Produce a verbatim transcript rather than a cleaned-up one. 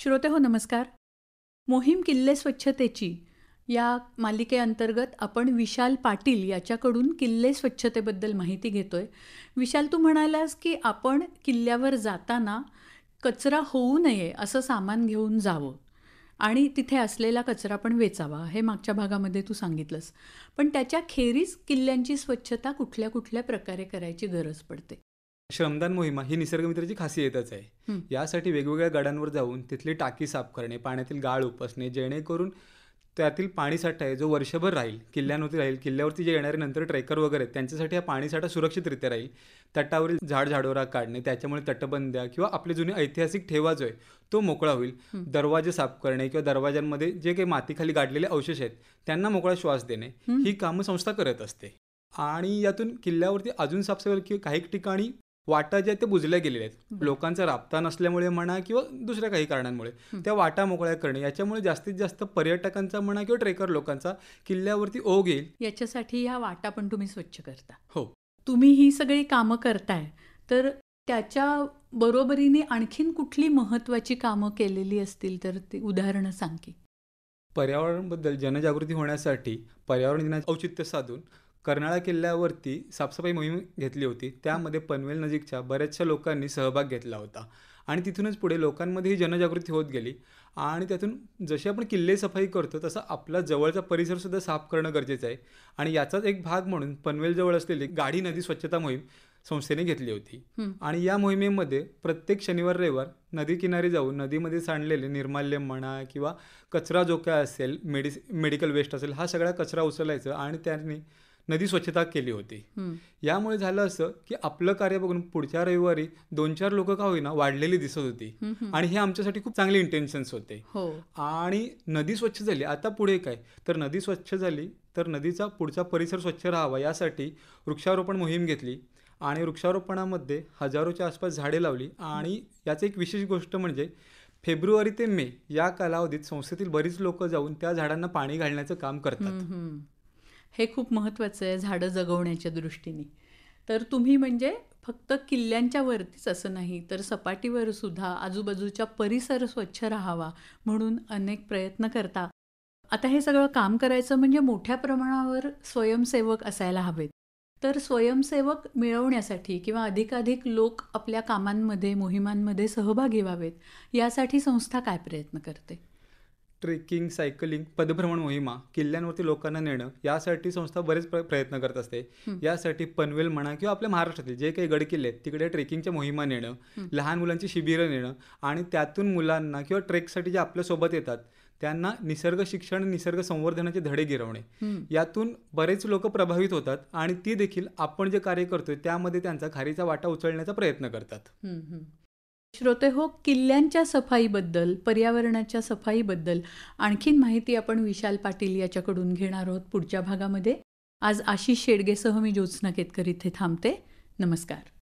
श्रोते हो नमस्कार. मोहीम किल्ले स्वच्छतेची या मालिकेअंतर्गत आपण विशाल पाटील याच्याकडून किल्ले स्वच्छतेबद्दल माहिती घेतोय. विशाल, तू म्हणालास की आपण किल्ल्यावर जाताना कचरा होऊ नये असं सामान घेऊन जावं आणि तिथे असलेला कचरा पण वेचावा, हे मागच्या भागामध्ये तू सांगितलंस. पण त्याच्या खेरीज किल्ल्यांची स्वच्छता कुठल्या कुठल्या प्रकारे करायची गरज पडते? श्रमदान मोहिमा ही निसर्गमित्राची खासियतच आहे. हं. यासाठी वेगवेगळ्या गडांवर जाऊन तिथली टाकी साफ करणे, पाण्यातील गाळ उपसणे, जेणेकरून त्यातील पाणीसाठा आहे जो वर्षभर राहील, किल्ल्यांवरती राहील, किल्ल्यावरती जे येणारे नंतर ट्रेकर वगैरे आहेत, त्यांच्यासाठी हा पाणीसाठा सुरक्षितरित्या राहील. तटावरील झाड झाडोरा काढणे, त्याच्यामुळे तटबंद्या किंवा आपले जुने ऐतिहासिक ठेवा जो आहे तो मोकळा होईल. हं. दरवाजे साफ करणे किंवा दरवाजांमध्ये जे काही मातीखाली गाडलेले अवशेष आहेत त्यांना मोकळा श्वास देणे, हं. ही कामं संस्था करत असते. आणि यातून किल्ल्यावरती अजून साफसफाई किंवा काही ठिकाणी वाटा ज्या आहेत त्या बुजल्या गेलेल्या आहेत. बरं. लोकांचा राबता नसल्यामुळे म्हणा किंवा दुसऱ्या काही कारणांमुळे हं. त्या वाटा मोकळ्या करणे, याच्यामुळे जास्तीत जास्त पर्यटकांचा म्हणा किंवा ट्रेकर लोकांचा किल्ल्यावरती ओघ येईल. याच्यासाठी ह्या वाटा पण तुम्ही स्वच्छ करता. हो, तुम्ही ही सगळी कामं करताय, तर त्याच्या बरोबरीने आणखीन कुठली महत्त्वाची कामं केलेली असतील तर ती उदाहरणं सांग की. पर्यावरणाबद्दल जनजागृती होण्यासाठी पर्यावरण दिनाचे औचित्य साधून कर्नाळा किल्ल्यावरती साफसफाई मोहीम घेतली होती. त्यामध्ये पनवेल नजीकच्या बऱ्याचशा लोकांनी सहभाग घेतला होता आणि तिथूनच पुढे लोकांमध्ये ही जनजागृती होत गेली. आणि त्यातून जशी आपण किल्ले सफाई करतो तसा आपला जवळचा परिसरसुद्धा साफ करणं गरजेचं आहे. आणि याचाच एक भाग म्हणून पनवेलजवळ असलेली गाढी नदी स्वच्छता मोहीम संस्थेने घेतली होती. हं. आणि या मोहिमेमध्ये प्रत्येक शनिवार रविवार नदी किनारी जाऊन नदीमध्ये सांडलेले निर्माल्य म्हणा किंवा कचरा जो काय असेल, मेडिस मेडिकल वेस्ट असेल, हा सगळा कचरा उचलायचा आणि त्यांनी नदी स्वच्छता केली होती. हं. यामुळे झालं असं की आपलं कार्य बघून पुढच्या रविवारी दोन चार लोक का होईना वाढलेली दिसत होती. हं, हं. आणि हे आमच्यासाठी खूप चांगले इंटेन्शन्स होते. हो. आणि नदी स्वच्छ झाली. आता पुढे काय, तर नदी स्वच्छ झाली तर नदीचा पुढचा परिसर स्वच्छ राहावा यासाठी वृक्षारोपण मोहीम घेतली. आणि वृक्षारोपणामध्ये हजारोच्या आसपास झाडे लावली. आणि याची एक विशेष गोष्ट म्हणजे फेब्रुवारी ते मे या कालावधीत संस्थेतील बरीच लोक जाऊन त्या झाडांना पाणी घालण्याचं काम करतात. हं, हं. हे खूप महत्त्वाचं आहे झाडं जगवण्याच्या दृष्टीने. तर तुम्ही म्हणजे फक्त किल्ल्यांच्या वरतीच असं नाही, तर सपाटीवर सुद्धा आजूबाजूचा परिसर स्वच्छ राहावा म्हणून अनेक प्रयत्न करता. आता हे सगळं काम करायचं म्हणजे मोठ्या प्रमाणावर स्वयंसेवक असायला हवेत. तर स्वयंसेवक मिळवण्यासाठी किंवा अधिकाधिक लोक आपल्या कामांमध्ये, मोहिमांमध्ये सहभागी व्हावेत, यासाठी संस्था काय प्रयत्न करते? ट्रेकिंग, सायकलिंग, पदभ्रमण मोहिमा, किल्ल्यांवरती लोकांना नेणं, यासाठी संस्था बरेच प्र प्रयत्न करत असते. हं. यासाठी पनवेल म्हणा किंवा आपल्या महाराष्ट्रातील जे काही गडकिल्ले आहेत तिकडे ट्रेकिंगच्या मोहिमा नेणं, हं. लहान मुलांची शिबिरं नेणं आणि त्यातून मुलांना किंवा ट्रेकसाठी जे आपल्यासोबत येतात त्यांना निसर्ग शिक्षण, निसर्ग संवर्धनाचे धडे गिरवणे, हं. यातून बरेच लोक प्रभावित होतात आणि ती देखील आपण जे कार्य करतोय त्यामध्ये त्यांचा खारीचा वाटा उचलण्याचा प्रयत्न करतात. हं, हं. श्रोते हो, किल्ल्यांच्या सफाईबद्दल, पर्यावरणाच्या सफाईबद्दल आणखीन माहिती आपण विशाल पाटील याच्याकडून घेणार आहोत पुढच्या भागामध्ये. आज आशिष शेडगेसह मी ज्योत्स्ना केतकर इथे थांबते. नमस्कार.